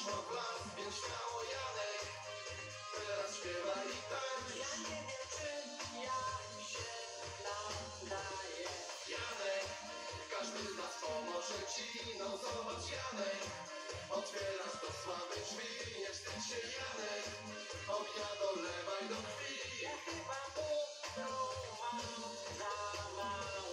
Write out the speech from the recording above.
poszło w las, więc śmiało Janek, teraz śpiewaj i tańcz. Ja nie wiem, czy ja się nadaję. Janek, każdy z nas pomoże ci, no zobacz Janek, otwierasz do sławy drzwi, nie wstydź się Janek, ognia dolewaj do krwi. Ja chyba ukrywam za mało.